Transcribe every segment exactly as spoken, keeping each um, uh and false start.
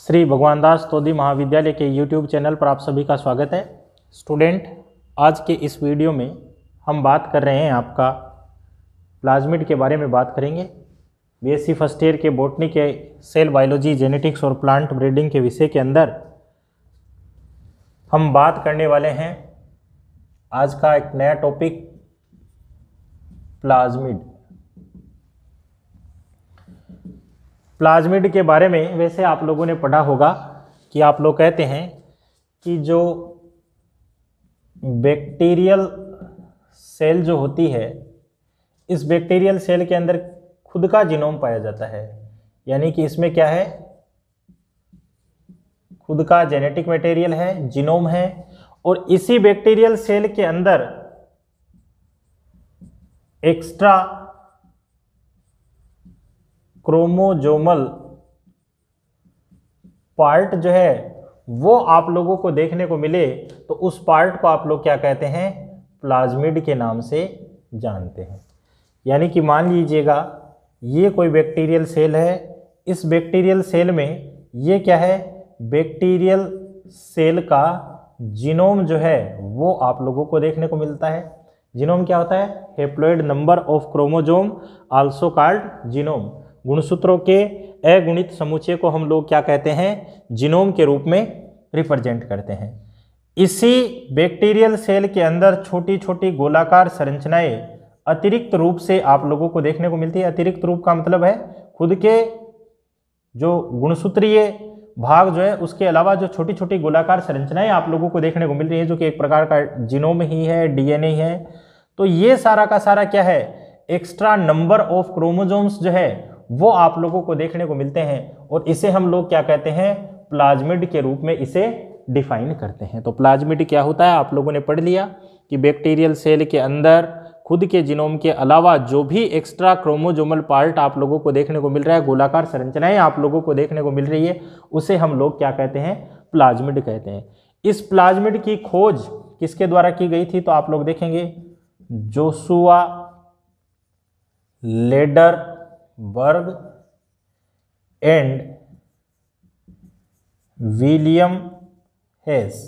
श्री भगवान दास तोदी महाविद्यालय के यूट्यूब चैनल पर आप सभी का स्वागत है। स्टूडेंट, आज के इस वीडियो में हम बात कर रहे हैं आपका प्लाज्मिड के बारे में बात करेंगे। बीएससी फर्स्ट ईयर के बॉटनी के सेल बायोलॉजी, जेनेटिक्स और प्लांट ब्रीडिंग के विषय के अंदर हम बात करने वाले हैं आज का एक नया टॉपिक प्लाज्मिड। प्लाज्मिड के बारे में वैसे आप लोगों ने पढ़ा होगा कि आप लोग कहते हैं कि जो बैक्टीरियल सेल जो होती है, इस बैक्टीरियल सेल के अंदर खुद का जीनोम पाया जाता है। यानी कि इसमें क्या है, खुद का जेनेटिक मटेरियल है, जीनोम है। और इसी बैक्टीरियल सेल के अंदर एक्स्ट्रा क्रोमोजोमल पार्ट जो है वो आप लोगों को देखने को मिले तो उस पार्ट को आप लोग क्या कहते हैं, प्लाज्मिड के नाम से जानते हैं। यानी कि मान लीजिएगा ये कोई बैक्टीरियल सेल है, इस बैक्टीरियल सेल में ये क्या है, बैक्टीरियल सेल का जीनोम जो है वो आप लोगों को देखने को मिलता है। जीनोम क्या होता है, haploid number of chromosome also called genome. गुणसूत्रों के अगुणित समुच्चय को हम लोग क्या कहते हैं, जीनोम के रूप में रिप्रेजेंट करते हैं। इसी बैक्टीरियल सेल के अंदर छोटी छोटी गोलाकार संरचनाएं अतिरिक्त रूप से आप लोगों को देखने को मिलती है। अतिरिक्त रूप का मतलब है खुद के जो गुणसूत्रीय भाग जो है उसके अलावा जो छोटी छोटी गोलाकार संरचनाएं आप लोगों को देखने को मिल रही है, जो कि एक प्रकार का जीनोम ही है, डीएनए है। तो ये सारा का सारा क्या है, एक्स्ट्रा नंबर ऑफ क्रोमोजोम्स जो है वो आप लोगों को देखने को मिलते हैं। और इसे हम लोग क्या कहते हैं, प्लाज्मिड के रूप में इसे डिफाइन करते हैं। तो प्लाज्मिड क्या होता है आप लोगों ने पढ़ लिया कि बैक्टीरियल सेल के अंदर खुद के जीनोम के अलावा जो भी एक्स्ट्रा क्रोमोजोमल पार्ट आप लोगों को देखने को मिल रहा है, गोलाकार संरचनाएं आप लोगों को देखने को मिल रही है, उसे हम लोग क्या कहते हैं, प्लाज्मिड कहते हैं। इस प्लाज्मिड की खोज किसके द्वारा की गई थी, तो आप लोग देखेंगे Joshua Lederberg and William Hayes.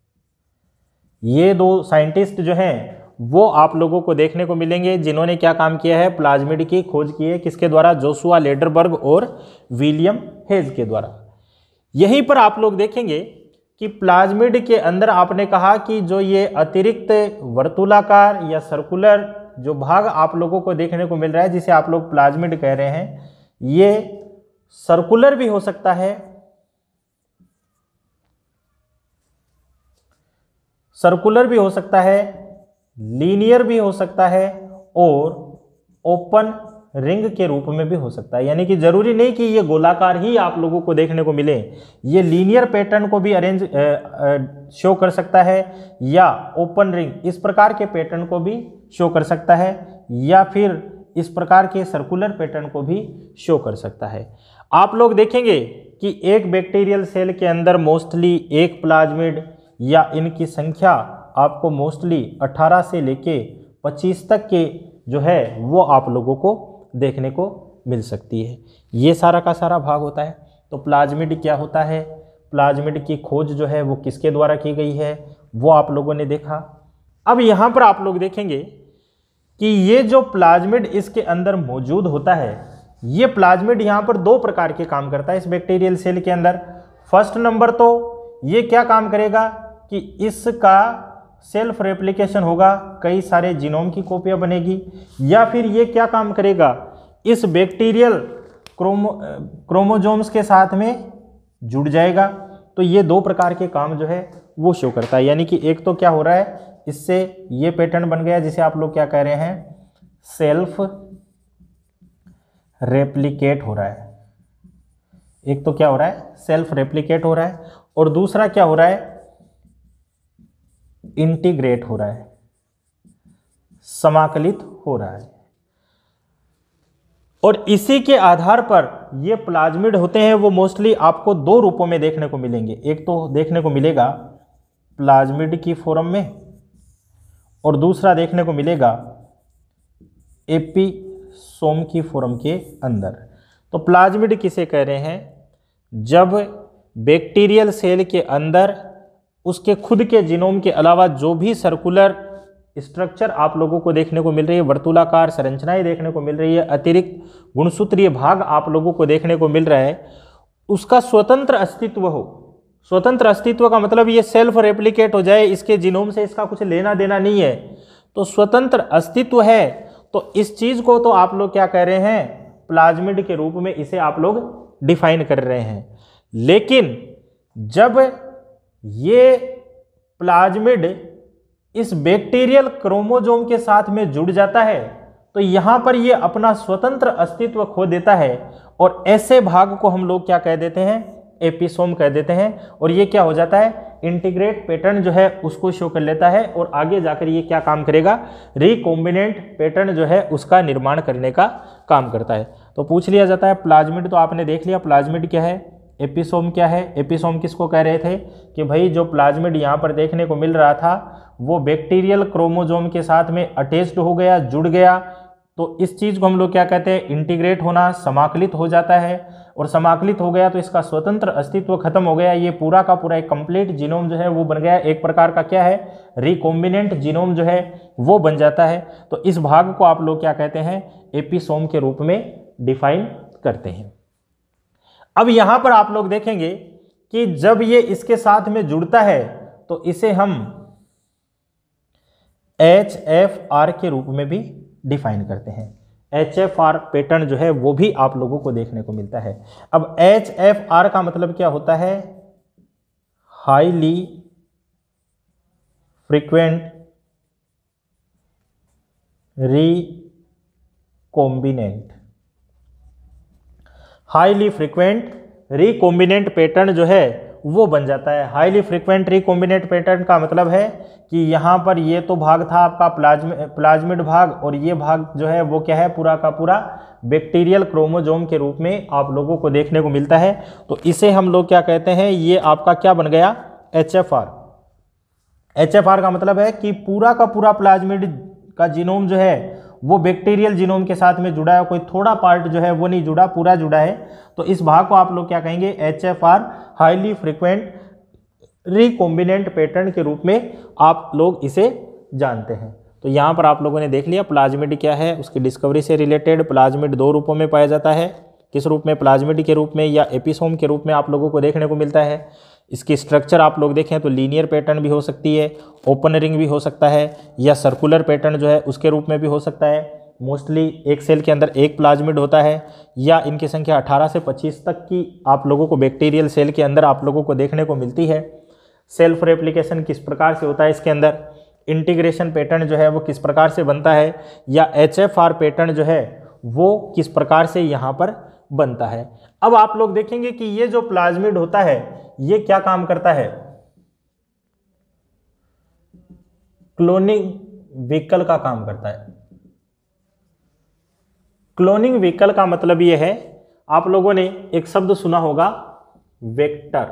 ये दो साइंटिस्ट जो हैं वो आप लोगों को देखने को मिलेंगे जिन्होंने क्या काम किया है, प्लाज्मिड की खोज की है। किसके द्वारा, जोशुआ लेडरबर्ग और विलियम हेज के द्वारा। यहीं पर आप लोग देखेंगे कि प्लाज्मिड के अंदर आपने कहा कि जो ये अतिरिक्त वर्तुलाकार या सर्कुलर जो भाग आप लोगों को देखने को मिल रहा है, जिसे आप लोग प्लाज्मिड कह रहे हैं, ये सर्कुलर भी हो सकता है, सर्कुलर भी हो सकता है, लीनियर भी हो सकता है और ओपन रिंग के रूप में भी हो सकता है। यानी कि जरूरी नहीं कि ये गोलाकार ही आप लोगों को देखने को मिले, ये लीनियर पैटर्न को भी अरेंज शो कर सकता है या ओपन रिंग इस प्रकार के पैटर्न को भी शो कर सकता है, या फिर इस प्रकार के सर्कुलर पैटर्न को भी शो कर सकता है। आप लोग देखेंगे कि एक बैक्टीरियल सेल के अंदर मोस्टली एक प्लाज्मिड या इनकी संख्या आपको मोस्टली अठारह से लेके पच्चीस तक के जो है वो आप लोगों को देखने को मिल सकती है। ये सारा का सारा भाग होता है। तो प्लाज्मिड क्या होता है, प्लाज्मिड की खोज जो है वो किसके द्वारा की गई है वो आप लोगों ने देखा। अब यहाँ पर आप लोग देखेंगे कि ये जो प्लाज्मिड इसके अंदर मौजूद होता है, ये प्लाज्मिड यहाँ पर दो प्रकार के काम करता है इस बैक्टीरियल सेल के अंदर। फर्स्ट नंबर तो ये क्या काम करेगा कि इसका सेल्फ रेप्लिकेशन होगा, कई सारे जीनोम की कॉपियां बनेगी, या फिर ये क्या काम करेगा, इस बैक्टीरियल क्रोमो क्रोमोजोम्स के साथ में जुड़ जाएगा। तो ये दो प्रकार के काम जो है वो शो करता है। यानी कि एक तो क्या हो रहा है, इससे ये पैटर्न बन गया जिसे आप लोग क्या कह रहे हैं, सेल्फ रेप्लिकेट हो रहा है। एक तो क्या हो रहा है, सेल्फ रेप्लिकेट हो रहा है, और दूसरा क्या हो रहा है, इंटीग्रेट हो रहा है, समाकलित हो रहा है। और इसी के आधार पर ये प्लाज्मिड होते हैं वो मोस्टली आपको दो रूपों में देखने को मिलेंगे। एक तो देखने को मिलेगा प्लाज्मिड की फॉर्म में, और दूसरा देखने को मिलेगा एपिसोम की फॉर्म के अंदर। तो प्लाज्मिड किसे कह रहे हैं, जब बैक्टीरियल सेल के अंदर उसके खुद के जीनोम के अलावा जो भी सर्कुलर स्ट्रक्चर आप लोगों को देखने को मिल रही है, वर्तुलाकार संरचनाएं देखने को मिल रही है, अतिरिक्त गुणसूत्रीय भाग आप लोगों को देखने को मिल रहा है, उसका स्वतंत्र अस्तित्व हो। स्वतंत्र अस्तित्व का मतलब ये सेल्फ रेप्लिकेट हो जाए, इसके जीनोम से इसका कुछ लेना देना नहीं है, तो स्वतंत्र अस्तित्व है। तो इस चीज को तो आप लोग क्या कह रहे हैं, प्लाज्मिड के रूप में इसे आप लोग डिफाइन कर रहे हैं। लेकिन जब ये प्लाज्मिड इस बैक्टीरियल क्रोमोसोम के साथ में जुड़ जाता है तो यहां पर ये अपना स्वतंत्र अस्तित्व खो देता है, और ऐसे भाग को हम लोग क्या कह देते हैं, एपिसोम कह देते हैं। और ये क्या हो जाता है, इंटीग्रेट पैटर्न जो है उसको शो कर लेता है, और आगे जाकर ये क्या काम करेगा, रिकॉम्बिनेंट पैटर्न जो है उसका निर्माण करने का काम करता है। तो पूछ लिया जाता है प्लाज्मिड, तो आपने देख लिया प्लाज्मिड क्या है, एपिसोम क्या है। एपिसोम किसको कह रहे थे कि भाई जो प्लाज्मिड यहाँ पर देखने को मिल रहा था वो बैक्टीरियल क्रोमोसोम के साथ में अटैच्ड हो गया, जुड़ गया, तो इस चीज़ को हम लोग क्या कहते हैं, इंटीग्रेट होना, समाकलित हो जाता है। और समाकलित हो गया तो इसका स्वतंत्र अस्तित्व खत्म हो गया, ये पूरा का पूरा एक कंप्लीट जीनोम जो है वो बन गया, एक प्रकार का क्या है, रिकॉम्बिनेंट जीनोम जो है वो बन जाता है। तो इस भाग को आप लोग क्या कहते हैं, एपिसोम के रूप में डिफाइन करते हैं। अब यहां पर आप लोग देखेंगे कि जब ये इसके साथ में जुड़ता है तो इसे हम एच एफ आर के रूप में भी डिफाइन करते हैं। एच एफ आर पैटर्न जो है वो भी आप लोगों को देखने को मिलता है। अब एच एफ आर का मतलब क्या होता है, highly frequent recombinant. Highly frequent recombinant pattern जो है वो बन जाता है। हाईली फ्रीक्वेंट रिकॉम्बिनेंट पैटर्न का मतलब है कि यहाँ पर ये तो भाग था आपका प्लाज्मिड प्लाज्मिड भाग, और ये भाग जो है वो क्या है, पूरा का पूरा बैक्टीरियल क्रोमोसोम के रूप में आप लोगों को देखने को मिलता है। तो इसे हम लोग क्या कहते हैं, ये आपका क्या बन गया, H F R. H F R का मतलब है कि पूरा का पूरा प्लाज्मिड का जीनोम जो है वो बैक्टीरियल जीनोम के साथ में जुड़ा है, कोई थोड़ा पार्ट जो है वो नहीं जुड़ा, पूरा जुड़ा है। तो इस भाग को आप लोग क्या कहेंगे, H F R, highly frequent recombinant pattern के रूप में आप लोग इसे जानते हैं। तो यहाँ पर आप लोगों ने देख लिया प्लाज्मिड क्या है, उसकी डिस्कवरी से रिलेटेड। प्लाज्मिड दो रूपों में पाया जाता है, किस रूप में, प्लाज्मिड के रूप में या एपिसोम के रूप में आप लोगों को देखने को मिलता है। इसकी स्ट्रक्चर आप लोग देखें तो लीनियर पैटर्न भी हो सकती है, ओपन रिंग भी हो सकता है, या सर्कुलर पैटर्न जो है उसके रूप में भी हो सकता है। मोस्टली एक सेल के अंदर एक प्लाज्मिड होता है, या इनकी संख्या अठारह से पच्चीस तक की आप लोगों को बैक्टीरियल सेल के अंदर आप लोगों को देखने को मिलती है। सेल्फ रेप्लिकेशन किस प्रकार से होता है इसके अंदर, इंटीग्रेशन पैटर्न जो है वो किस प्रकार से बनता है, या एच एफ आर पैटर्न जो है वो किस प्रकार से यहाँ पर बनता है। अब आप लोग देखेंगे कि ये जो प्लाज्मिड होता है ये क्या काम करता है, क्लोनिंग व्हीकल का काम करता है। क्लोनिंग व्हीकल का मतलब ये है, आप लोगों ने एक शब्द सुना होगा, वेक्टर,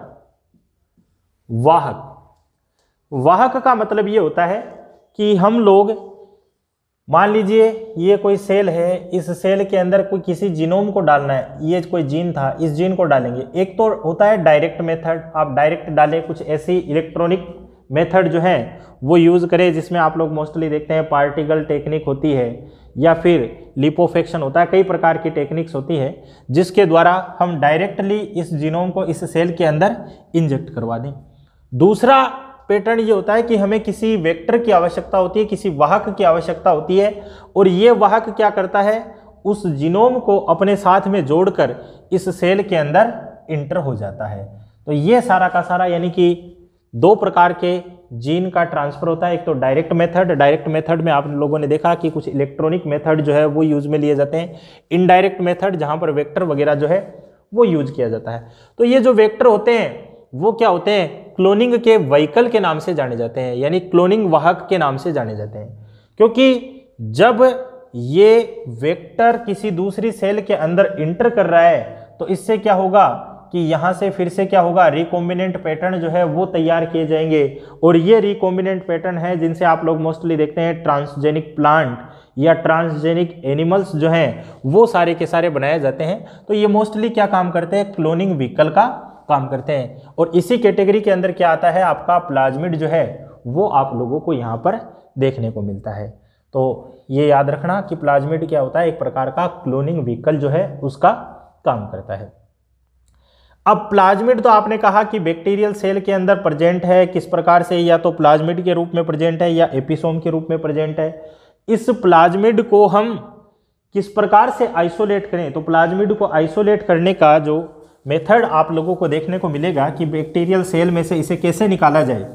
वाहक। वाहक का मतलब ये होता है कि हम लोग मान लीजिए ये कोई सेल है, इस सेल के अंदर कोई किसी जीनोम को डालना है, ये कोई जीन था, इस जीन को डालेंगे। एक तो होता है डायरेक्ट मेथड, आप डायरेक्ट डालें, कुछ ऐसी इलेक्ट्रॉनिक मेथड जो है वो यूज़ करें, जिसमें आप लोग मोस्टली देखते हैं पार्टिकल टेक्निक होती है, या फिर लिपोफेक्शन होता है, कई प्रकार की टेक्निक्स होती है जिसके द्वारा हम डायरेक्टली इस जीनोम को इस सेल के अंदर इंजेक्ट करवा दें। दूसरा पैटर्न ये होता है कि हमें किसी वेक्टर की आवश्यकता होती है, किसी वाहक की आवश्यकता होती है, और ये वाहक क्या करता है, उस जीनोम को अपने साथ में जोड़कर इस सेल के अंदर इंटर हो जाता है। तो ये सारा का सारा यानी कि दो प्रकार के जीन का ट्रांसफर होता है। एक तो डायरेक्ट मेथड, डायरेक्ट मेथड में आप लोगों ने देखा कि कुछ इलेक्ट्रॉनिक मेथड जो है वो यूज में लिए जाते हैं। इनडायरेक्ट मेथड जहाँ पर वेक्टर वगैरह जो है वो यूज किया जाता है। तो ये जो वेक्टर होते हैं वो क्या होते हैं, क्लोनिंग के व्हीकल के नाम से जाने जाते हैं, यानी क्लोनिंग वाहक के नाम से जाने जाते हैं। क्योंकि जब ये वेक्टर किसी दूसरी सेल के अंदर इंटर कर रहा है तो इससे क्या होगा कि यहाँ से फिर से क्या होगा, रिकॉम्बिनेंट पैटर्न जो है वो तैयार किए जाएंगे। और ये रिकॉम्बिनेंट पैटर्न है जिनसे आप लोग मोस्टली देखते हैं ट्रांसजेनिक प्लांट या ट्रांसजेनिक एनिमल्स जो हैं वो सारे के सारे बनाए जाते हैं। तो ये मोस्टली क्या काम करते हैं, क्लोनिंग व्हीकल का काम करते हैं। और इसी कैटेगरी के अंदर क्या आता है, आपका प्लाज्मिड जो है वो आप लोगों को यहाँ पर देखने को मिलता है। तो ये याद रखना कि प्लाज्मिड क्या होता है, एक प्रकार का क्लोनिंग व्हीकल जो है उसका काम करता है। अब प्लाज्मिड तो आपने कहा कि बैक्टीरियल सेल के अंदर प्रेजेंट है, किस प्रकार से, या तो प्लाज्मिड के रूप में प्रेजेंट है या एपिसोम के रूप में प्रेजेंट है। इस प्लाज्मिड को हम किस प्रकार से आइसोलेट करें, तो प्लाज्मिड को आइसोलेट करने का जो मेथड आप लोगों को देखने को मिलेगा कि बैक्टीरियल सेल में से इसे कैसे निकाला जाए।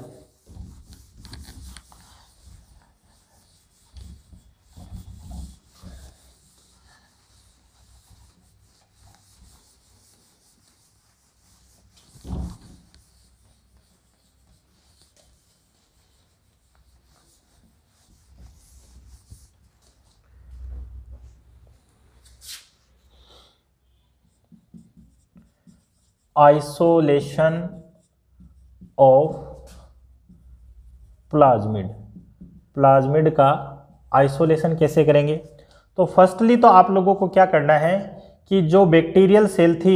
आइसोलेशन ऑफ प्लाज्मिड, प्लाज्मिड का आइसोलेशन कैसे करेंगे। तो फर्स्टली तो आप लोगों को क्या करना है कि जो बैक्टीरियल सेल थी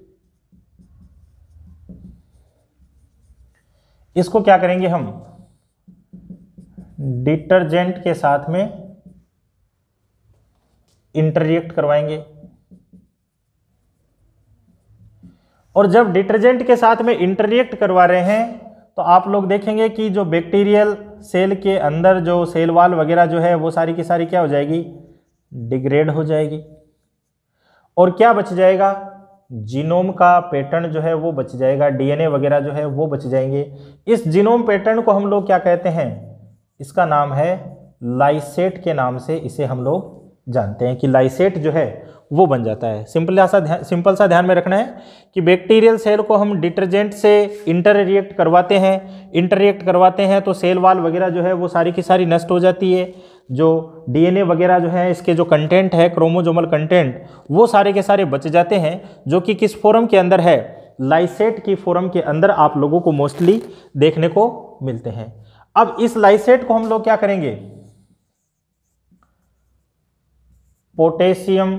इसको क्या करेंगे, हम डिटर्जेंट के साथ में इंटररिएक्ट करवाएंगे। और जब डिटर्जेंट के साथ में इंटररिएक्ट करवा रहे हैं तो आप लोग देखेंगे कि जो बैक्टीरियल सेल के अंदर जो सेल वॉल वगैरह जो है वो सारी की सारी क्या हो जाएगी, डिग्रेड हो जाएगी। और क्या बच जाएगा, जीनोम का पैटर्न जो है वो बच जाएगा, डीएनए वगैरह जो है वो बच जाएंगे। इस जीनोम पैटर्न को हम लोग क्या कहते हैं, इसका नाम है लाइसेट के नाम से इसे हम लोग जानते हैं कि लाइसेट जो है वो बन जाता है। सिंपल सा ध्यान सिंपल सा ध्यान में रखना है कि बैक्टीरियल सेल को हम डिटर्जेंट से इंटररिएक्ट करवाते हैं, इंटररिएक्ट करवाते हैं तो सेल वाल वगैरह जो है वो सारी की सारी नष्ट हो जाती है। जो डीएनए वगैरह जो है इसके जो कंटेंट है, क्रोमोजोमल कंटेंट, वो सारे के सारे बच जाते हैं, जो कि किस फॉर्म के अंदर है, लाइसेट की फॉर्म के अंदर आप लोगों को मोस्टली देखने को मिलते हैं। अब इस लाइसेट को हम लोग क्या करेंगे, पोटेशियम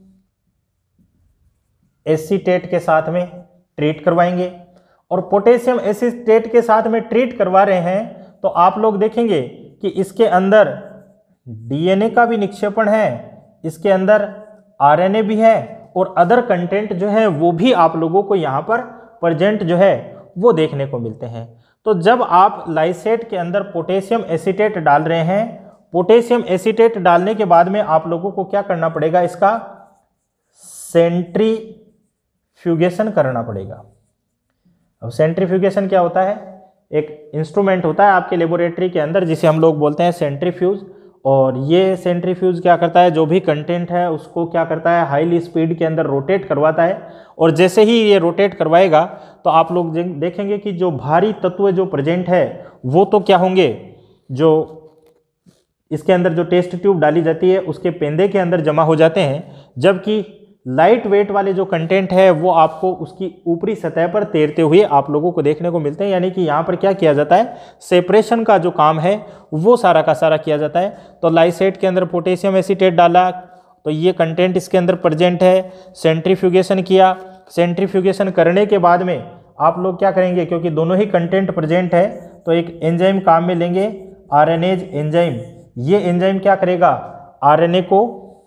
एसीटेट के साथ में ट्रीट करवाएंगे। और पोटेशियम एसीटेट के साथ में ट्रीट करवा रहे हैं तो आप लोग देखेंगे कि इसके अंदर डीएनए का भी निक्षेपण है, इसके अंदर आरएनए भी है और अदर कंटेंट जो है वो भी आप लोगों को यहाँ पर प्रेजेंट जो है वो देखने को मिलते हैं। तो जब आप लाइसेट के अंदर पोटेशियम एसीटेट डाल रहे हैं, पोटेशियम एसीटेट डालने के बाद में आप लोगों को क्या करना पड़ेगा, इसका सेंट्रीफ्यूगेशन करना पड़ेगा। अब सेंट्रीफ्यूगेशन क्या होता है, एक इंस्ट्रूमेंट होता है आपके लेबोरेटरी के अंदर जिसे हम लोग बोलते हैं सेंट्रीफ्यूज। और ये सेंट्रीफ्यूज क्या करता है, जो भी कंटेंट है उसको क्या करता है, हाईली स्पीड के अंदर रोटेट करवाता है। और जैसे ही ये रोटेट करवाएगा तो आप लोग देखेंगे कि जो भारी तत्व जो प्रेजेंट है वो तो क्या होंगे, जो इसके अंदर जो टेस्ट ट्यूब डाली जाती है उसके पेंदे के अंदर जमा हो जाते हैं, जबकि लाइट वेट वाले जो कंटेंट है वो आपको उसकी ऊपरी सतह पर तैरते हुए आप लोगों को देखने को मिलते हैं। यानी कि यहाँ पर क्या किया जाता है, सेपरेशन का जो काम है वो सारा का सारा किया जाता है। तो लाइसेट के अंदर पोटेशियम एसीटेट डाला तो ये कंटेंट इसके अंदर प्रेजेंट है, सेंट्रीफ्यूगेशन किया, सेंट्रीफ्यूगेशन करने के बाद में आप लोग क्या करेंगे, क्योंकि दोनों ही कंटेंट प्रेजेंट है तो एक एंजाइम काम में लेंगे, आरएनएज एंजाइम। ये एंजाइम क्या करेगा, आरएनए को,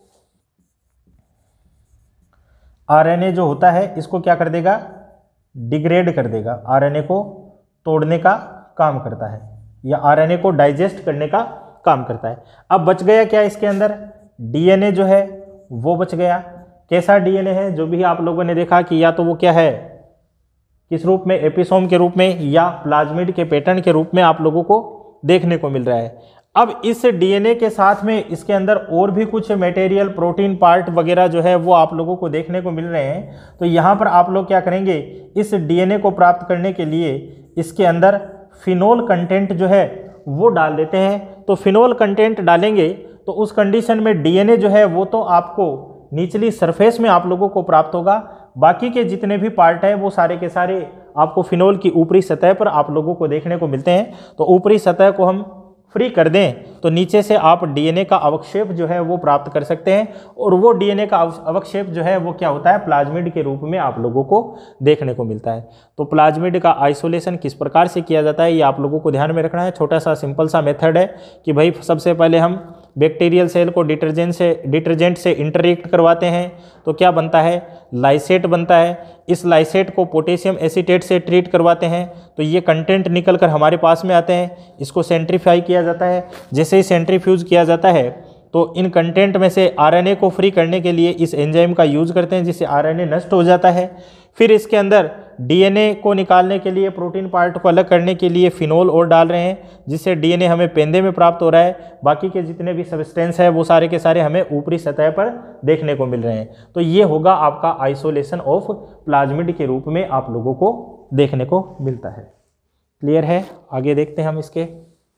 आरएनए जो होता है इसको क्या कर देगा, डिग्रेड कर देगा, आरएनए को तोड़ने का काम करता है या आरएनए को डाइजेस्ट करने का काम करता है। अब बच गया क्या इसके अंदर, डीएनए जो है वो बच गया। कैसा डीएनए है, जो भी आप लोगों ने देखा कि या तो वो क्या है, किस रूप में, एपिसोम के रूप में या प्लाज्मिड के पैटर्न के रूप में आप लोगों को देखने को मिल रहा है। अब इस डीएनए के साथ में इसके अंदर और भी कुछ मटेरियल, प्रोटीन पार्ट वगैरह जो है वो आप लोगों को देखने को मिल रहे हैं। तो यहाँ पर आप लोग क्या करेंगे, इस डीएनए को प्राप्त करने के लिए इसके अंदर फिनोल कंटेंट जो है वो डाल देते हैं। तो फिनोल कंटेंट डालेंगे तो उस कंडीशन में डीएनए जो है वो तो आपको निचली सरफेस में आप लोगों को प्राप्त होगा, बाकी के जितने भी पार्ट है वो सारे के सारे आपको फिनोल की ऊपरी सतह पर आप लोगों को देखने को मिलते हैं। तो ऊपरी सतह को हम फ्री कर दें तो नीचे से आप डीएनए का अवक्षेप जो है वो प्राप्त कर सकते हैं, और वो डीएनए का अवक्षेप जो है वो क्या होता है, प्लाज्मिड के रूप में आप लोगों को देखने को मिलता है। तो प्लाज्मिड का आइसोलेशन किस प्रकार से किया जाता है ये आप लोगों को ध्यान में रखना है। छोटा सा सिंपल सा मेथड है कि भाई सबसे पहले हम बैक्टीरियल सेल को डिटर्जेंट से डिटर्जेंट से इंटरेक्ट करवाते हैं, तो क्या बनता है, लाइसेट बनता है। इस लाइसेट को पोटेशियम एसीटेट से ट्रीट करवाते हैं, तो ये कंटेंट निकल कर हमारे पास में आते हैं। इसको सेंट्रीफाई किया जाता है। जैसे ही सेंट्रीफ्यूज किया जाता है तो इन कंटेंट में से आरएनए को फ्री करने के लिए इस एंजाइम का यूज करते हैं, जिससे आरएनए नष्ट हो जाता है। फिर इसके अंदर डीएनए को निकालने के लिए, प्रोटीन पार्ट को अलग करने के लिए फिनोल और डाल रहे हैं, जिससे डीएनए हमें पेंदे में प्राप्त हो रहा है। बाकी के जितने भी सब्सटेंस है वो सारे के सारे हमें ऊपरी सतह पर देखने को मिल रहे हैं। तो ये होगा आपका आइसोलेशन ऑफ प्लाज्मिड के रूप में आप लोगों को देखने को मिलता है। क्लियर है? आगे देखते हैं हम इसके।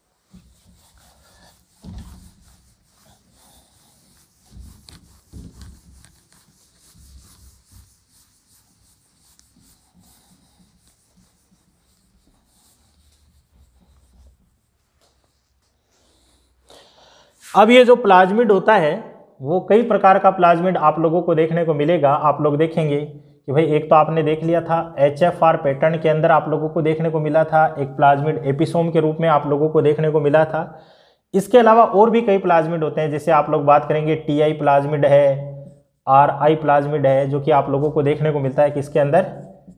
अब ये जो प्लाज्मिड होता है वो कई प्रकार का प्लाज्मिड आप लोगों को देखने को मिलेगा। आप लोग देखेंगे कि भाई एक तो आपने देख लिया था एच एफ आर पैटर्न के अंदर आप लोगों को देखने को मिला था, एक प्लाज्मिड एपिसोम के रूप में आप लोगों को देखने को मिला था। इसके अलावा और भी कई प्लाज्मिड होते हैं, जैसे आप लोग बात करेंगे टी आई प्लाज्मिड है, आर आई प्लाज्मिड है, जो कि आप लोगों को देखने को मिलता है किसके अंदर,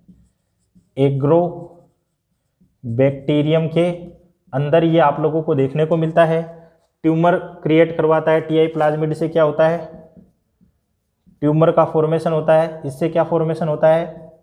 एग्रो बैक्टीरियम के अंदर ये आप लोगों को देखने को मिलता है। ट्यूमर क्रिएट करवाता है टीआई प्लाज्मिड से। क्या होता है, ट्यूमर का फॉर्मेशन होता है। इससे क्या फॉर्मेशन होता है,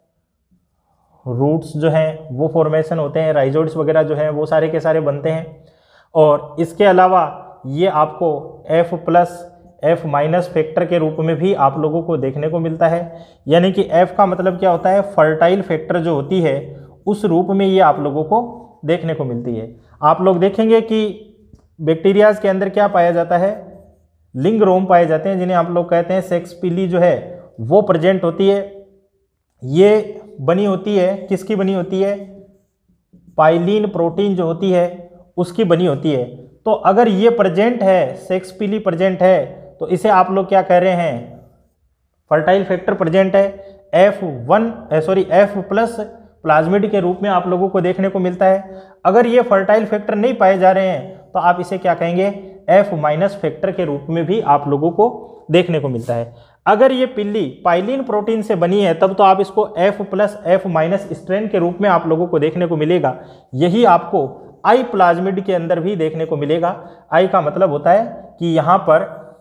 रूट्स जो हैं वो फॉर्मेशन होते हैं, राइजोइड्स वगैरह जो हैं वो सारे के सारे बनते हैं। और इसके अलावा ये आपको F plus F minus factor के रूप में भी आप लोगों को देखने को मिलता है। यानी कि एफ का मतलब क्या होता है, फर्टाइल फैक्टर जो होती है उस रूप में ये आप लोगों को देखने को मिलती है। आप लोग देखेंगे कि बैक्टीरियाज के अंदर क्या पाया जाता है, लिंग रोम पाए जाते हैं, जिन्हें आप लोग कहते हैं सेक्स पिली जो है वो प्रेजेंट होती है। ये बनी होती है, किसकी बनी होती है, पाइलिन प्रोटीन जो होती है उसकी बनी होती है। तो अगर ये प्रेजेंट है, सेक्स पिली प्रेजेंट है, तो इसे आप लोग क्या कह रहे हैं, फर्टाइल फैक्टर प्रेजेंट है। F one sorry F plus plasmid के रूप में आप लोगों को देखने को मिलता है। अगर ये फर्टाइल फैक्टर नहीं पाए जा रहे हैं तो आप इसे क्या कहेंगे, एफ माइनस फैक्टर के रूप में भी आप लोगों को देखने को मिलता है। अगर ये पिल्ली पाइलिन प्रोटीन से बनी है तब तो आप इसको F plus F minus strain के रूप में आप लोगों को देखने को मिलेगा। यही आपको आई प्लाज्मिड के अंदर भी देखने को मिलेगा। आई का मतलब होता है कि यहाँ पर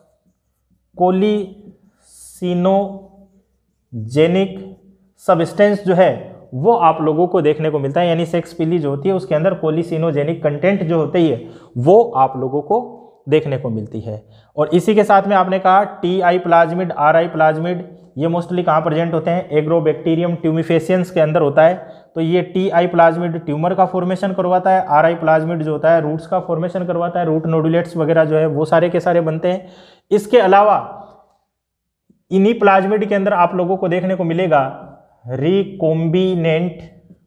कोलिसिनोजेनिक सब्सटेंस जो है वो आप लोगों को देखने को मिलता है। यानी सेक्स पिली जो होती है उसके अंदर कोलिसिनोजेनिक कंटेंट जो होती है वो आप लोगों को देखने को मिलती है। और इसी के साथ में आपने कहा T I plasmid, R I plasmid, ये मोस्टली कहाँ प्रेजेंट होते हैं, एग्रोबैक्टीरियम ट्यूमिफेसियंस के अंदर होता है। तो ये टी आई प्लाज्मिड ट्यूमर का फॉर्मेशन करवाता है, आर आई प्लाज्मिड जो होता है रूट्स का फॉर्मेशन करवाता है, रूट नोडुलेट्स वगैरह जो है वो सारे के सारे बनते हैं। इसके अलावा इन्हीं प्लाज्मिड के अंदर आप लोगों को देखने को मिलेगा रिकॉम्बिनेंट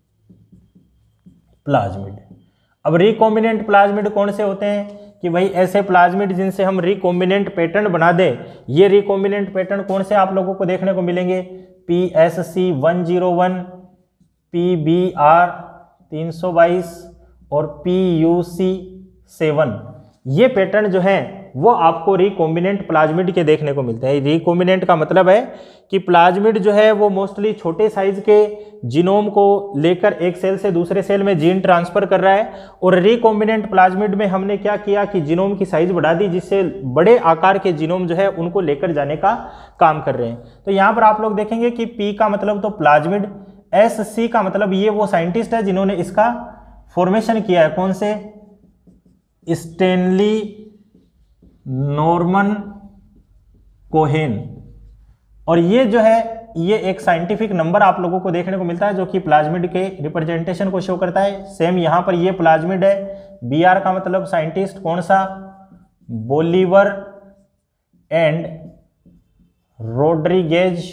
प्लाज्मिड। अब रिकॉम्बिनेंट प्लाज्मिड कौन से होते हैं कि भाई ऐसे प्लाज्मिड जिनसे हम रिकॉम्बिनेंट पैटर्न बना दें। ये रिकॉम्बिनेंट पैटर्न कौन से आप लोगों को देखने को मिलेंगे, P S C one zero one, P B R तीन सौ बाईस और पी यू सी सेवन। ये पैटर्न जो हैं वो आपको रिकॉम्बिनेंट प्लाज्मिड के देखने को मिलते हैं। रिकॉम्बिनेंट का मतलब है कि प्लाज्मिड जो है वो मोस्टली छोटे साइज के जीनोम को लेकर एक सेल से दूसरे सेल में जीन ट्रांसफर कर रहा है। और रिकॉम्बिनेंट प्लाज्मिड में हमने क्या किया कि जीनोम की साइज बढ़ा दी, जिससे बड़े आकार के जीनोम जो है उनको लेकर जाने का काम कर रहे हैं। तो यहाँ पर आप लोग देखेंगे कि पी का मतलब तो प्लाज्मिड, एस सी का मतलब ये वो साइंटिस्ट है जिन्होंने इसका फॉर्मेशन किया है। कौन से, स्टेनली नॉर्मन कोहेन। और ये जो है ये एक साइंटिफिक नंबर आप लोगों को देखने को मिलता है जो कि प्लाज्मिड के रिप्रेजेंटेशन को शो करता है। सेम यहाँ पर ये प्लाज्मिड है। बी आर का मतलब साइंटिस्ट कौन सा, बोलीवर एंड रोड्रिगेज।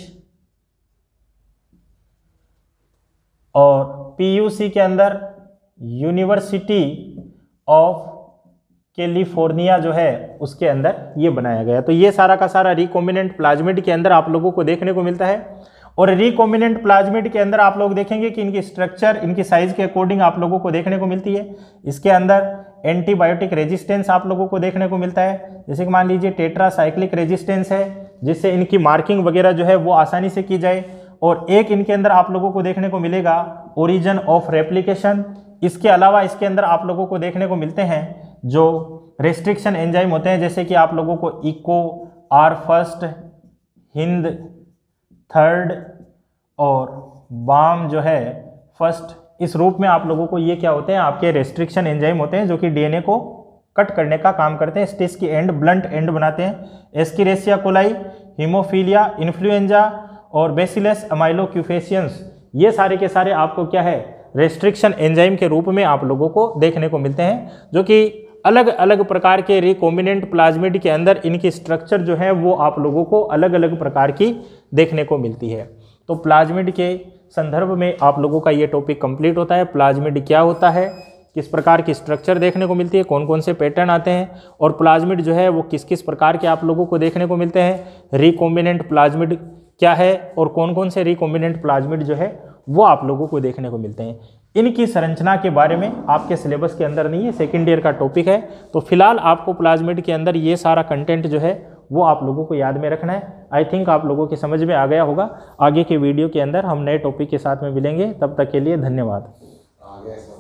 और पी यू सी के अंदर यूनिवर्सिटी ऑफ कैलिफोर्निया जो है उसके अंदर ये बनाया गया। तो ये सारा का सारा रिकॉम्बिनेंट प्लाज्मिड के अंदर आप लोगों को देखने को मिलता है। और रिकॉम्बिनेंट प्लाज्मिड के अंदर आप लोग देखेंगे कि इनकी स्ट्रक्चर इनकी साइज के अकॉर्डिंग आप लोगों को देखने को मिलती है। इसके अंदर एंटीबायोटिक रेजिस्टेंस आप लोगों को देखने को मिलता है, जैसे कि मान लीजिए टेट्रासाइक्लिक रेजिस्टेंस है, जिससे इनकी मार्किंग वगैरह जो है वो आसानी से की जाए। और एक इनके अंदर आप लोगों को देखने को मिलेगा ओरिजिन ऑफ रेप्लिकेशन। इसके अलावा इसके अंदर आप लोगों को देखने को मिलते हैं जो रेस्ट्रिक्शन एंजाइम होते हैं, जैसे कि आप लोगों को Eco, R first, Hind third और बाम जो है फर्स्ट, इस रूप में आप लोगों को ये क्या होते हैं, आपके रेस्ट्रिक्शन एंजाइम होते हैं जो कि डीएनए को कट करने का काम करते हैं, स्टिच की एंड ब्लंट एंड बनाते हैं। एस्किरेसिया कोलाई, हीमोफीलिया, इन्फ्लुएंजा और बेसिलस अमाइलोक्यूफेशियंस, ये सारे के सारे आपको क्या है, रेस्ट्रिक्शन एंजाइम के रूप में आप लोगों को देखने को मिलते हैं, जो कि अलग अलग प्रकार के रिकॉम्बिनेंट प्लाज्मिड के अंदर इनकी स्ट्रक्चर जो है वो आप लोगों को अलग अलग प्रकार की देखने को मिलती है। तो प्लाज्मिड के संदर्भ में आप लोगों का ये टॉपिक कंप्लीट होता है। प्लाज्मिड क्या होता है, किस प्रकार की स्ट्रक्चर देखने को मिलती है, कौन कौन से पैटर्न आते हैं, और प्लाज्मिड जो है वो किस किस प्रकार के आप लोगों को देखने को मिलते हैं, रिकॉम्बिनेंट प्लाज्मिड क्या है और कौन कौन से रिकॉम्बिनेंट प्लाज्मिड जो है वो आप लोगों को देखने को मिलते हैं। इनकी संरचना के बारे में आपके सिलेबस के अंदर नहीं है, सेकेंड ईयर का टॉपिक है। तो फिलहाल आपको प्लाज्मिड के अंदर ये सारा कंटेंट जो है वो आप लोगों को याद में रखना है। आई थिंक आप लोगों की समझ में आ गया होगा। आगे के वीडियो के अंदर हम नए टॉपिक के साथ में मिलेंगे, तब तक के लिए धन्यवाद।